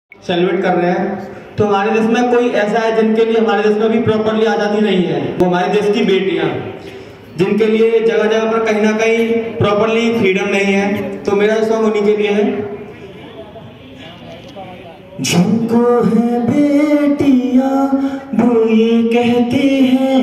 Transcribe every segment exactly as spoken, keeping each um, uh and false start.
Celebrate कर रहे हैं। तो हमारे देश में कोई ऐसा है जिनके लिए हमारे देश में भी प्रॉपरली आज़ादी नहीं है, वो हमारे देश की बेटियां, जिनके लिए जगह जगह पर कहीं ना कहीं प्रॉपरली फ्रीडम नहीं है। तो मेरा सॉन्ग उन्हीं के लिए है। जिनको है बेटियां वो ये कहते हैं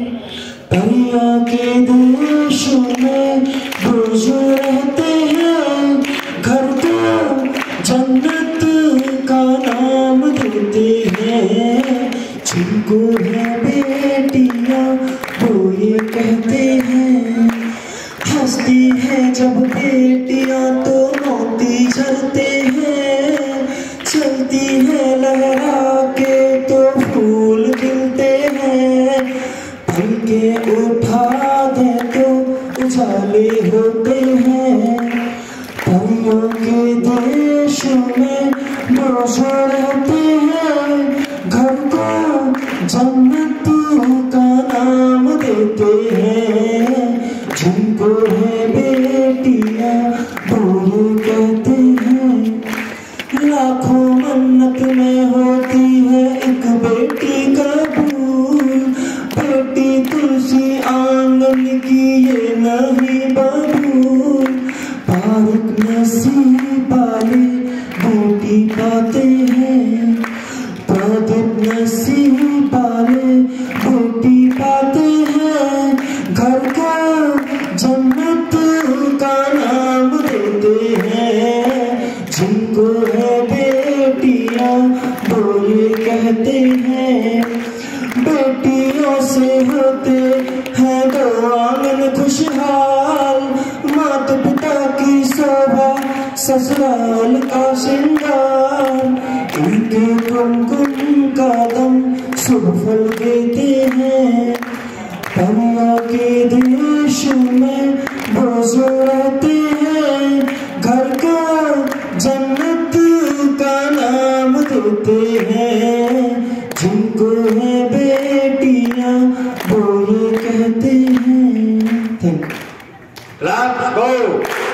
परिया के देश में वो जो रहते हैं, घर को जन्नत का नाम देते हैं। जिनको है बेटियां वो ये कहते हैं, हंसती है जब बेटियां तो मोती झरते हैं, चलती है लहरा के तो फूल खिलते हैं, पलके उठा दे तो उजाले होते हैं। परियों के देश में रोज़ रहते हैं, घर को जन्नत का नाम देते हैं। जिनको है बेटियां वो ये कहते हैं, लाखों मन्नत में होती है एक बेटी कबूल, बेटी तुलसी आंगन की ये नहीं बबूल, बारिक नसीब वाले बेटी पाते हैं, बारिक नसीब वाले बेटी पाते हैं, घर का जन्नत का नाम देते हैं। जिनको है बेटियां वो ये कहते हैं, बेटियों से होते हैं दो आंगन खुशहाल, माता पिता की शोभा ससुराल का श्रृंगार, इनके कुमकुम का दम शुभ फल देते हैं। परिया के देश में वो जो रहते हैं, घर का जन्नत का नाम देते हैं। जिनको है बेटियां वो ये कहते हैं। Thank you.